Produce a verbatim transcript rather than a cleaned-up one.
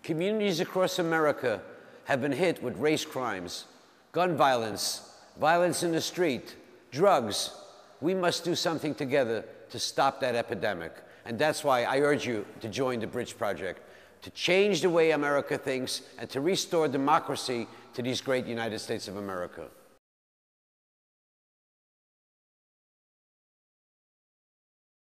Communities across America have been hit with race crimes, gun violence, violence in the street, drugs. We must do something together to stop that epidemic. And that's why I urge you to join the Bridge Project, to change the way America thinks and to restore democracy to these great United States of America.